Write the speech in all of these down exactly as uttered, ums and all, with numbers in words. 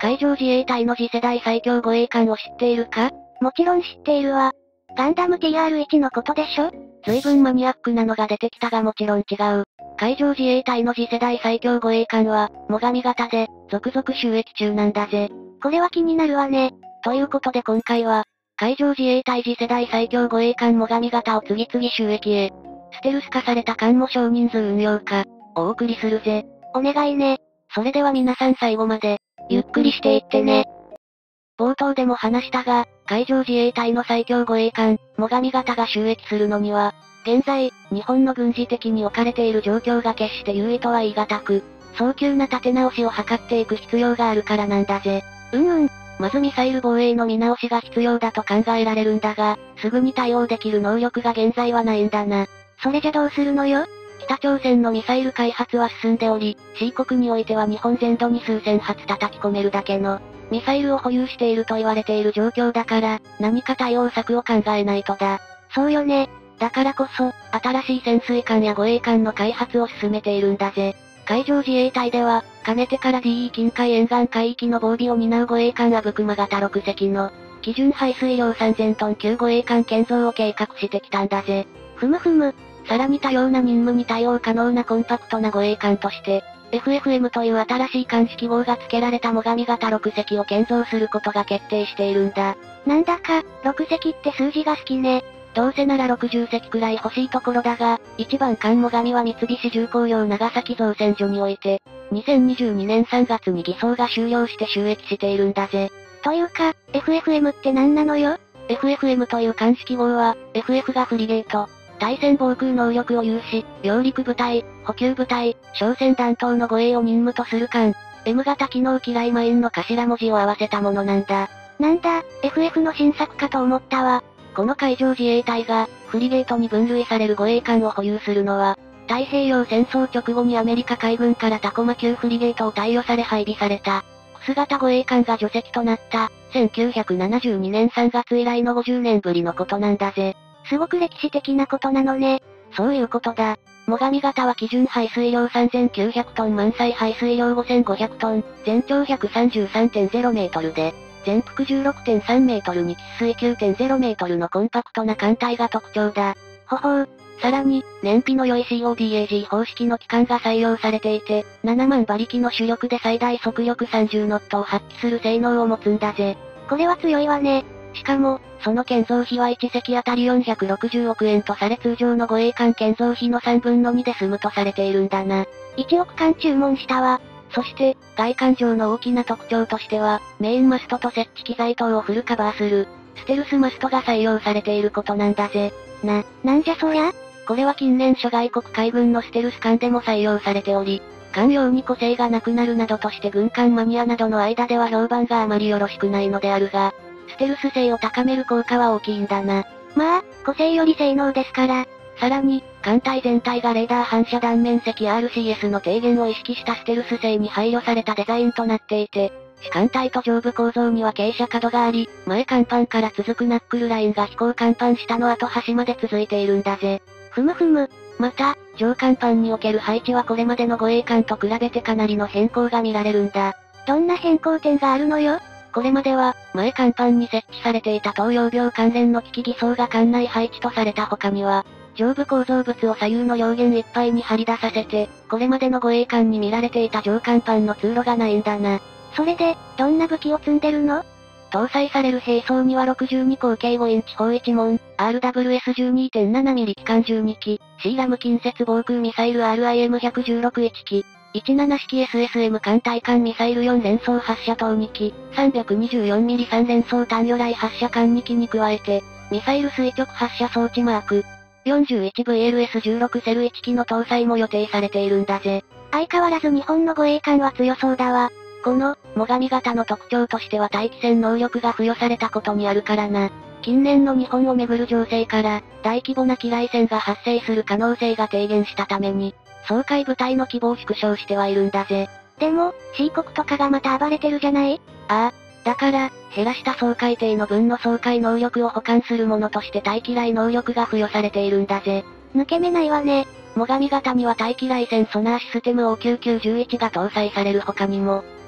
海上自衛隊の次世代最強護衛艦を知っているか？ もちろん知っているわ。ガンダム ティーアールワン のことでしょ？ 随分マニアックなのが出てきたがもちろん違う。海上自衛隊の次世代最強護衛艦は、最上型で、続々収益中なんだぜ。 これは気になるわね。 ということで今回は、海上自衛隊次世代最強護衛艦最上型を次々収益へ。ステルス化された艦も少人数運用化、お送りするぜ。 お願いね。 それでは皆さん最後まで、ゆっくりしていってね。冒頭でも話したが、海上自衛隊の最強護衛艦、最上型が収益するのには、現在、日本の軍事的に置かれている状況が決して優位とは言い難く、早急な立て直しを図っていく必要があるからなんだぜ。 うんうん。 まずミサイル防衛の見直しが必要だと考えられるんだが、すぐに対応できる能力が現在はないんだな。 それじゃどうするのよ？ 北朝鮮のミサイル開発は進んでおり、C 国においては日本全土に数千発叩き込めるだけの、ミサイルを保有していると言われている状況だから、何か対応策を考えないとだ。 そうよね。 だからこそ、新しい潜水艦や護衛艦の開発を進めているんだぜ。海上自衛隊では、かねてから ディーイー 近海沿岸海域の防備を担う護衛艦阿武隈型ろく隻の、基準排水量さんぜんトン級護衛艦建造を計画してきたんだぜ。 ふむふむ。 さらに多様な任務に対応可能なコンパクトな護衛艦として、エフエフエム という新しい艦式号が付けられた最上型ろく隻を建造することが決定しているんだ。 なんだか、ろく隻って数字が好きね。 どうせならろくじゅっ隻くらい欲しいところだが、一番艦最上は三菱重工業長崎造船所において、にせんにじゅうにねんさんがつに偽装が終了して収益しているんだぜ。 というか、エフエフエム って何なのよ？ エフエフエム という艦式号は、エフエフ がフリゲート、対戦防空能力を有し、揚陸部隊、補給部隊、商船弾頭の護衛を任務とする艦、M 型機能機雷マインの頭文字を合わせたものなんだ。 なんだ、エフエフ の新作かと思ったわ。 この海上自衛隊が、フリゲートに分類される護衛艦を保有するのは、太平洋戦争直後にアメリカ海軍からタコマ級フリゲートを貸与され配備された、クス型護衛艦が除籍となった、せんきゅうひゃくななじゅうにねんさんがつ以来のごじゅうねんぶりのことなんだぜ。 すごく歴史的なことなのね。 そういうことだ。最上型は基準排水量さんぜんきゅうひゃくトン満載排水量ごせんごひゃくトン、全長 ひゃくさんじゅうさんてんゼロメートルで、全幅 じゅうろくてんさんメートルに喫水 きゅうてんゼロメートルのコンパクトな艦体が特徴だ。 ほほう。 さらに、燃費の良い シーオーディーエージー 方式の機関が採用されていて、ななまん馬力の主力で最大速力さんじゅうノットを発揮する性能を持つんだぜ。 これは強いわね。 しかも、その建造費はいち隻あたりよんひゃくろくじゅうおくえんとされ通常の護衛艦建造費のさんぶんのにで済むとされているんだな。 いちおくかん注文したわ。 そして、外観上の大きな特徴としては、メインマストと設置機材等をフルカバーする、ステルスマストが採用されていることなんだぜ。 な、なんじゃそりゃ？ これは近年諸外国海軍のステルス艦でも採用されており、艦用に個性がなくなるなどとして軍艦マニアなどの間では評判があまりよろしくないのであるが、ステルス性を高める効果は大きいんだな。 まあ、個性より性能ですから。 さらに、艦体全体がレーダー反射断面積 アールシーエス の低減を意識したステルス性に配慮されたデザインとなっていて、主艦体と上部構造には傾斜角があり、前甲板から続くナックルラインが飛行甲板下の後端まで続いているんだぜ。 ふむふむ。 また、上甲板における配置はこれまでの護衛艦と比べてかなりの変更が見られるんだ。 どんな変更点があるのよ？ これまでは、前甲板に設置されていた投用病関連の機器偽装が艦内配置とされた他には、上部構造物を左右の両舷いっぱいに張り出させて、これまでの護衛艦に見られていた上甲板の通路がないんだな。 それで、どんな武器を積んでるの？ 搭載される兵装にはろくじゅうに口径ごインチ砲いち門、アールダブリューエスじゅうにてんななミリ 機関じゅうに機、シーラム近接防空ミサイル アールアイエムひゃくじゅうろくいち機、じゅうなな式 エスエスエム 艦対艦ミサイルよん連装発射塔に機、さんびゃくにじゅうよんミリさん連装単魚雷発射艦に機に加えて、ミサイル垂直発射装置マーク、よんじゅういちブイエルエスじゅうろく セルいち機の搭載も予定されているんだぜ。 相変わらず日本の護衛艦は強そうだわ。 この、最上型の特徴としては対機戦能力が付与されたことにあるからな。近年の日本をめぐる情勢から、大規模な機雷戦が発生する可能性が低減したために、掃海部隊の規模を縮小してはいるんだぜ。 でも、C 国とかがまた暴れてるじゃない？ ああ。だから、減らした掃海艇の分の掃海能力を補完するものとして対機雷能力が付与されているんだぜ。 抜け目ないわね。 最上型には対機雷戦ソナーシステム オーきゅうきゅういちいちが搭載される他にも、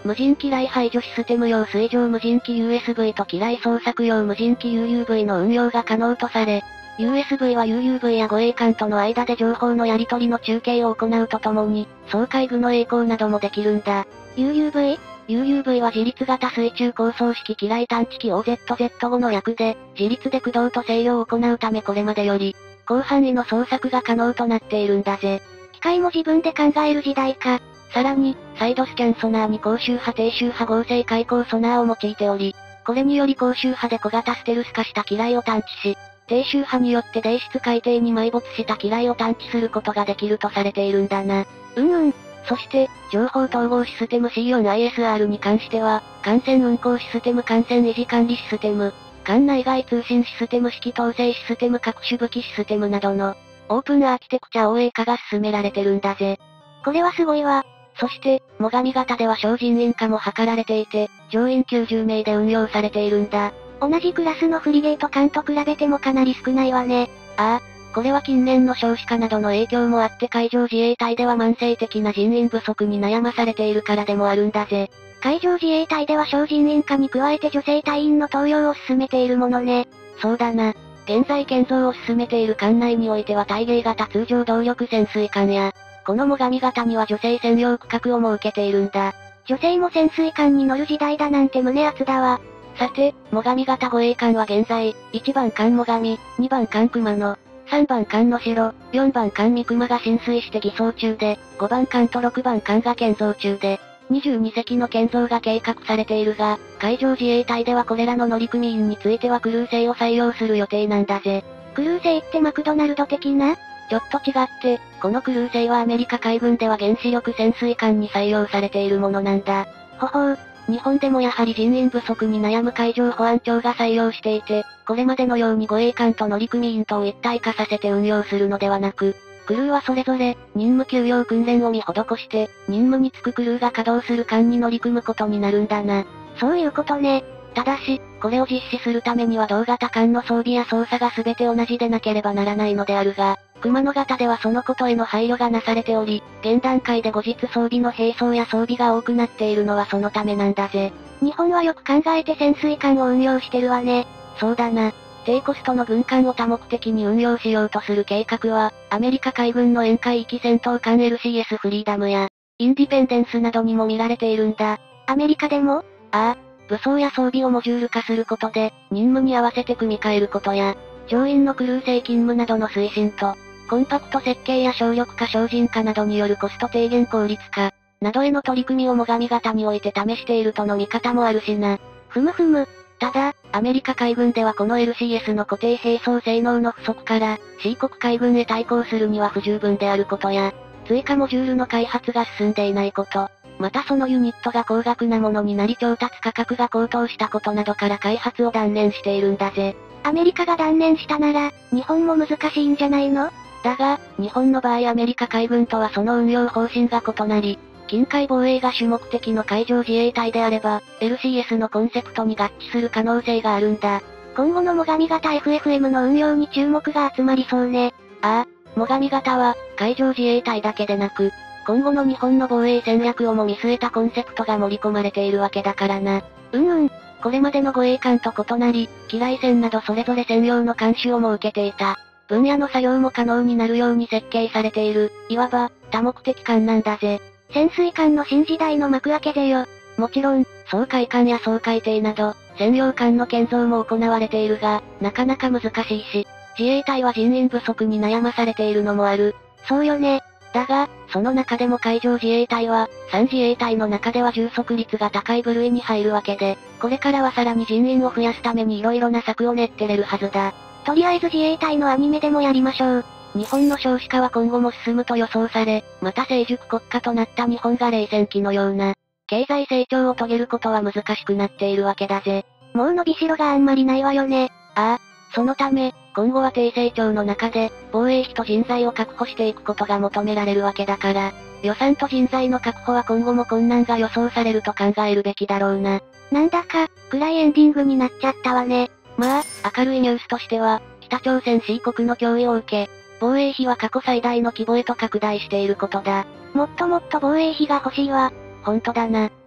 無人機雷排除システム用水上無人機 ユーエスブイ と機雷捜索用無人機 ユーユーブイ の運用が可能とされ、ユーエスブイ は ユーユーブイ や護衛艦との間で情報のやり取りの中継を行うとともに、掃海具の曳航などもできるんだ。 ユーユーブイ？ ユーユーブイ は自立型水中高層式機雷探知機 オーゼットゼットご の略で、自立で駆動と制御を行うためこれまでより、広範囲の捜索が可能となっているんだぜ。 機械も自分で考える時代か。 さらに、サイドスキャンソナーに高周波低周波合成開口ソナーを用いており、これにより高周波で小型ステルス化した機雷を探知し、低周波によって泥質海底に埋没した機雷を探知することができるとされているんだな。 うんうん。 そして、情報統合システム シーフォーアイエスアール に関しては、艦船運航システム艦船維持管理システム、艦内外通信システム指揮統制システム各種武器システムなどの、オープンアーキテクチャ オーエー 化が進められてるんだぜ。 これはすごいわ。 そして、最上型では小人員化も図られていて、乗員きゅうじゅうめいで運用されているんだ。 同じクラスのフリゲート艦と比べてもかなり少ないわね。 ああ、これは近年の少子化などの影響もあって海上自衛隊では慢性的な人員不足に悩まされているからでもあるんだぜ。 海上自衛隊では小人員化に加えて女性隊員の登用を進めているものね。 そうだな。現在建造を進めている艦内においては対迎型通常動力潜水艦や、この最上型には女性専用区画を設けているんだ。 女性も潜水艦に乗る時代だなんて胸熱だわ。 さて、最上型護衛艦は現在、いちばん艦最上、にばん艦熊野、さんばん艦能代、よんばん艦三熊が浸水して偽装中で、ごばん艦とろくばん艦が建造中で、にじゅうにせきの建造が計画されているが、海上自衛隊ではこれらの乗組員についてはクルー制を採用する予定なんだぜ。 クルー制ってマクドナルド的な？ ちょっと違って、このクルー制はアメリカ海軍では原子力潜水艦に採用されているものなんだ。 ほほう。 日本でもやはり人員不足に悩む海上保安庁が採用していて、これまでのように護衛艦と乗組員とを一体化させて運用するのではなく、クルーはそれぞれ、任務給与訓練を見施して、任務に就くクルーが稼働する艦に乗り組むことになるんだな。 そういうことね。 ただし、これを実施するためには同型艦の装備や操作が全て同じでなければならないのであるが、熊野型ではそのことへの配慮がなされており、現段階で後日装備の並走や装備が多くなっているのはそのためなんだぜ。 日本はよく考えて潜水艦を運用してるわね。 そうだな。低コストの軍艦を多目的に運用しようとする計画は、アメリカ海軍の沿海域戦闘艦 エルシーエス フリーダムや、インディペンデンスなどにも見られているんだ。 アメリカでも？ ああ。武装や装備をモジュール化することで、任務に合わせて組み替えることや、乗員のクルー制勤務などの推進と、コンパクト設計や省力化省人化などによるコスト低減効率化、などへの取り組みを最上型において試しているとの見方もあるしな。 ふむふむ。 ただ、アメリカ海軍ではこの エルシーエス の固定並走性能の不足から、C 国海軍へ対抗するには不十分であることや、追加モジュールの開発が進んでいないこと、またそのユニットが高額なものになり調達価格が高騰したことなどから開発を断念しているんだぜ。 アメリカが断念したなら、日本も難しいんじゃないの？ だが、日本の場合アメリカ海軍とはその運用方針が異なり、近海防衛が主目的の海上自衛隊であれば、エルシーエス のコンセプトに合致する可能性があるんだ。 今後の最上型 エフエフエム の運用に注目が集まりそうね。 ああ、最上型は、海上自衛隊だけでなく、今後の日本の防衛戦略をも見据えたコンセプトが盛り込まれているわけだからな。 うんうん。 これまでの護衛艦と異なり、機雷船などそれぞれ専用の艦種を設けていた。分野の作業も可能になるように設計されている、いわば、多目的艦なんだぜ。 潜水艦の新時代の幕開けぜよ。 もちろん、掃海艦や掃海艇など、専用艦の建造も行われているが、なかなか難しいし、自衛隊は人員不足に悩まされているのもある。 そうよね。 だが、その中でも海上自衛隊は、さん自衛隊の中では充足率が高い部類に入るわけで、これからはさらに人員を増やすために色々な策を練ってれるはずだ。 とりあえず自衛隊のアニメでもやりましょう。 日本の少子化は今後も進むと予想され、また成熟国家となった日本が冷戦期のような、経済成長を遂げることは難しくなっているわけだぜ。 もう伸びしろがあんまりないわよね。 ああ、そのため、今後は低成長の中で、防衛費と人材を確保していくことが求められるわけだから、予算と人材の確保は今後も困難が予想されると考えるべきだろうな。 なんだか、暗いエンディングになっちゃったわね。 まあ、明るいニュースとしては、北朝鮮 C 国の脅威を受け、防衛費は過去最大の規模へと拡大していることだ。 もっともっと防衛費が欲しいわ。 ほんとだな。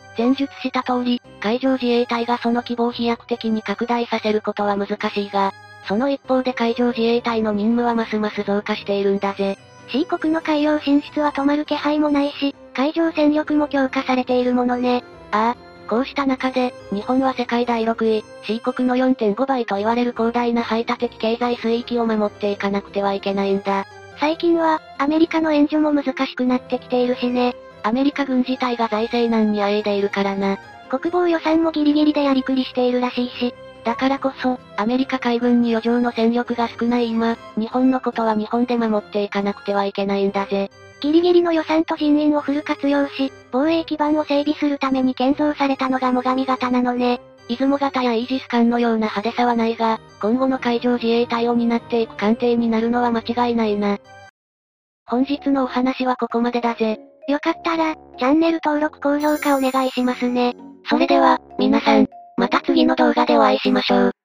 前述した通り、海上自衛隊がその規模を飛躍的に拡大させることは難しいが、その一方で海上自衛隊の任務はますます増加しているんだぜ。 C 国の海洋進出は止まる気配もないし、海上戦力も強化されているものね。 ああ、こうした中で、日本は世界だいろくい、C 国の よんてんご 倍と言われる広大な排他的経済水域を守っていかなくてはいけないんだ。 最近は、アメリカの援助も難しくなってきているしね。 アメリカ軍自体が財政難にあえいでいるからな。 国防予算もギリギリでやりくりしているらしいし。 だからこそ、アメリカ海軍に余剰の戦力が少ない今、日本のことは日本で守っていかなくてはいけないんだぜ。 ギリギリの予算と人員をフル活用し、防衛基盤を整備するために建造されたのが最上型なのね。 出雲型やイージス艦のような派手さはないが、今後の海上自衛隊を担っていく艦艇になるのは間違いないな。本日のお話はここまでだぜ。 よかったら、チャンネル登録高評価お願いしますね。 それでは、皆さん、また次の動画でお会いしましょう。